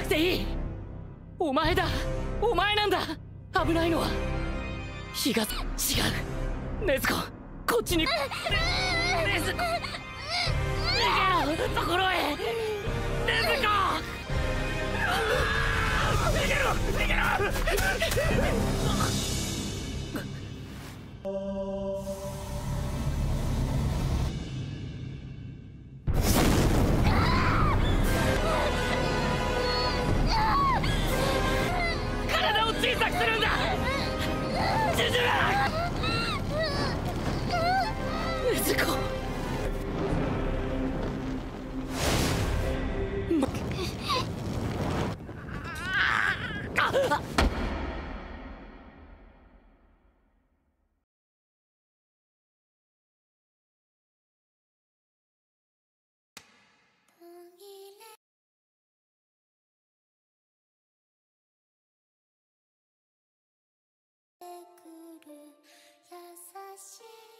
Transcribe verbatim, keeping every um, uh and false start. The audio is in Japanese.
ていい。お前だ、お前なんだ。危ないのは日が。違う、禰豆子、こっちに。禰豆子、逃げろ、ところへ。禰豆子、逃げろ、逃げろ。体を小さくするんだ。ジュジュラ。禰豆子、まあっ。 優しい